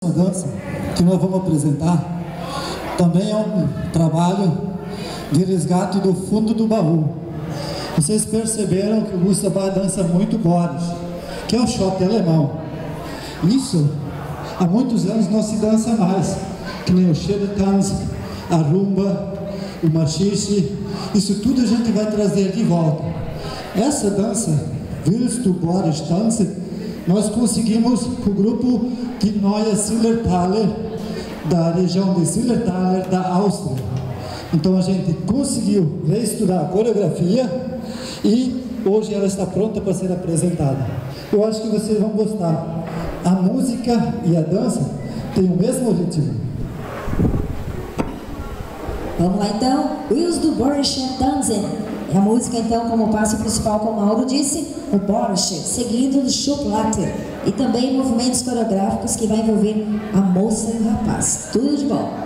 A dança que nós vamos apresentar também é um trabalho de resgate do fundo do baú. Vocês perceberam que o Gustavo dança muito Boris, que é o shot alemão. Isso, há muitos anos não se dança mais, que nem o Schädeltanz, a rumba, o machixe, isso tudo a gente vai trazer de volta. Essa dança, Willst du Boris tanzen, nós conseguimos com o grupo de Neue Zillertaler, da região de Zillertaler, da Áustria. Então a gente conseguiu reestudar a coreografia e hoje ela está pronta para ser apresentada. Eu acho que vocês vão gostar. A música e a dança têm o mesmo ritmo. Vamos lá então, Willst du Boris tanzen? É a música então como passo principal, como o Mauro disse, o Boris, seguido do Schuplatter. E também movimentos coreográficos que vai envolver a moça e o rapaz. Tudo de bom.